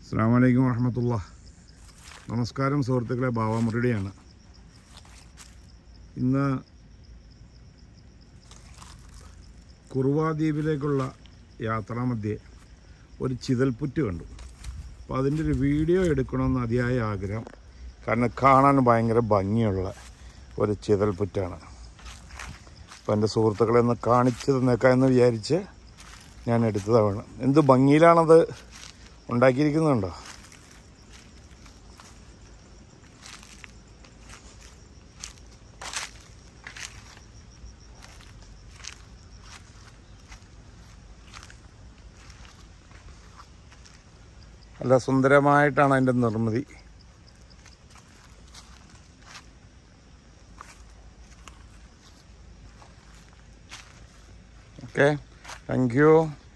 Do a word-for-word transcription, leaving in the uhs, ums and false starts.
അസ്സലാമു അലൈക്കും വറഹ്മത്തുള്ളാഹി. നമസ്കാരം സുഹൃത്തുക്കളെ, ബാവാമുറിയുടെയാണ്. ഇന്ന് കുറുവാദ്വീപിലേക്കുള്ള യാത്രാമധ്യേ ഒരു ചിതൽപ്പുറ്റ് കണ്ടു. അപ്പോൾ അതിൻ്റെ ഒരു വീഡിയോ എടുക്കണമെന്ന് അതിയായ ആഗ്രഹം. കാരണം കാണാൻ ഭയങ്കര ഭംഗിയുള്ള ഒരു ചിതൽപ്പുറ്റാണ്. അപ്പോൾ എൻ്റെ സുഹൃത്തുക്കളെ ഒന്ന് കാണിച്ചു തന്നേക്കാം എന്ന് വിചാരിച്ച് ഞാൻ എടുത്തതാണ്. എന്ത് ഭംഗിയിലാണത് ഉണ്ടാക്കിയിരിക്കുന്നുണ്ടോ? നല്ല സുന്ദരമായിട്ടാണ് അതിൻ്റെ നിർമ്മിതി. Okay, thank U.